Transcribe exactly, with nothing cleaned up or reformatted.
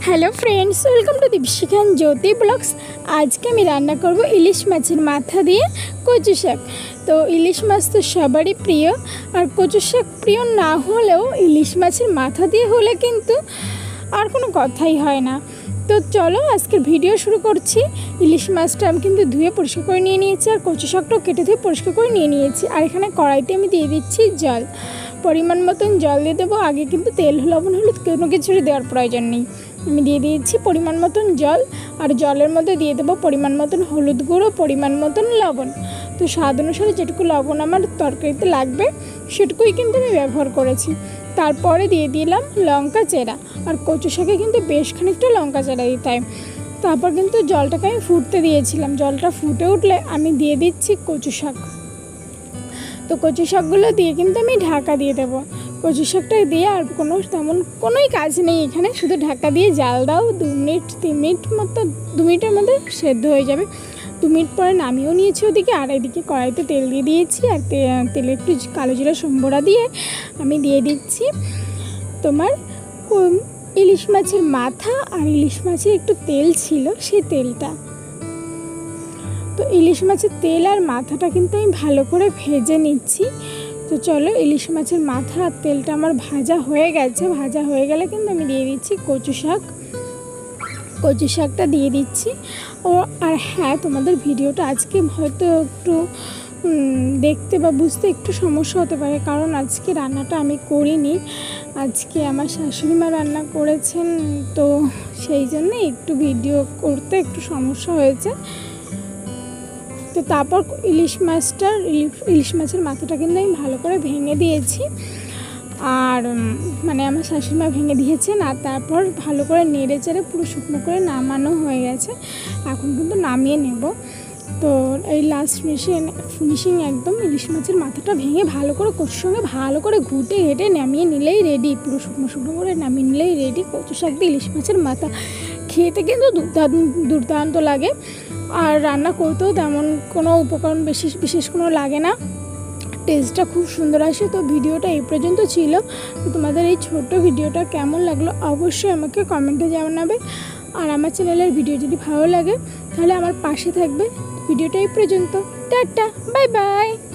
Hello friends, welcome to Deepshikha Jyoti blogs. आज के मैं रान्ना करब इलिश माछेर माथा दिए कचु शाक। तो इलिश माछ तो सबारই प्रिय और कचु शाक प्रिय ना होलेও इलिश माछेर माथा दिए होले किन्तु और कोनो कथाई हय ना। तो चलो आजकेर भिडियो शुरू करछि। इलिश माछटा आमि किन्तु धुए परिष्कार करे निये नियेछि और कचु शाकटाও केटे धुए परिष्कार करे निये नियेछि। और एखाने कड़ाइते आमि दिये दिচ্ছি जल, परिमाण मतन जल दिए देবো। आगे किन्तु तेल लवण हलुद कोनो किछुই देওয়ার प्रयोजन नेই। আমি দিয়ে দিয়েছি পরিমাণ মতন জল আর জলের মধ্যে দিয়ে দেবো পরিমাণ মতন হলুদ গুঁড়ো, পরিমাণ মতন লবণ। তো স্বাদ অনুসারে যেটুকু লবণ আমার তরকারিতে লাগবে সেটুকুই কিন্তু আমি ব্যবহার করেছি। তারপরে দিয়ে দিলাম লঙ্কা চেরা, আর কচু শাকে কিন্তু বেশ খানিকটা লঙ্কা চেরা দিতে হয়। তারপর কিন্তু জলটাকে আমি ফুটতে দিয়েছিলাম। জলটা ফুটে উঠলে আমি দিয়ে দিচ্ছি কচু শাক। তো কচু শাকগুলো দিয়ে কিন্তু আমি ঢাকা দিয়ে দেবো। কচু শাকটা দিয়ে আর কোনো তেমন কোনোই কাজ নেই এখানে, শুধু ঢাকা দিয়ে জাল দাও। দু মিনিট তিন মিনিট মতো দু মিনিটের মধ্যে সেদ্ধ হয়ে যাবে। দু মিনিট পরে নামিয়েও নিয়েছি ওদিকে। আর এদিকে কড়াইতে তেল দিয়ে দিয়েছি, আর তেলে একটু কালো জিরা সম্বরা দিয়ে আমি দিয়ে দিচ্ছি তোমার ইলিশ মাছের মাথা। আর ইলিশ মাছের একটু তেল ছিল সেই তেলটা। তো ইলিশ মাছের তেল আর মাথাটা কিন্তু আমি ভালো করে ভেজে নিচ্ছি। তো চলো, ইলিশ মাছের মাথা আর তেলটা আমার ভাজা হয়ে গেছে। ভাজা হয়ে গেলে কিন্তু আমি দিয়ে দিচ্ছি কচু শাক। কচু শাকটা দিয়ে দিচ্ছি। ও আর হ্যাঁ, তোমাদের ভিডিওটা আজকে হয়তো একটু দেখতে বা বুঝতে একটু সমস্যা হতে পারে, কারণ আজকে রান্নাটা আমি করিনি। আজকে আমার শাশুড়ি মা রান্না করেছেন, তো সেই জন্য একটু ভিডিও করতে একটু সমস্যা হয়েছে। তো তারপর ইলিশ মাছটার ইলিশ মাছের মাথাটা কিন্তু আমি ভালো করে ভেঙে দিয়েছি। আর মানে আমার শাশুড়িমা ভেঙে দিয়েছেন। আর তারপর ভালো করে নেড়ে চেড়ে পুরো শুকনো করে নামানো হয়ে গেছে। এখন কিন্তু নামিয়ে নেব। তো এই লাস্ট ফিনিশিং ফিনিশিং একদম ইলিশ মাছের মাথাটা ভেঙে ভালো করে কচুর সঙ্গে ভালো করে ঘুটে ঘেটে নামিয়ে নিলেই রেডি। পুরো শুকনো শুকনো করে নামিয়ে নিলেই রেডি কচু শাক দিয়ে ইলিশ মাছের মাথা। খেতে কিন্তু দুর্দান্ত লাগে। আর রান্না করতেও তেমন কোনো উপকরণ বেশি বিশেষ কোনো লাগে না, টেস্টটা খুব সুন্দর আসে। তো ভিডিওটা এই পর্যন্ত ছিল। তো তোমাদের এই ছোট্ট ভিডিওটা কেমন লাগলো অবশ্যই আমাকে কমেন্টে জানাবে। আর আমার চ্যানেলের ভিডিও যদি ভালো লাগে তাহলে আমার পাশে থাকবে। ভিডিওটা এই পর্যন্ত, টাটা, বাই বাই।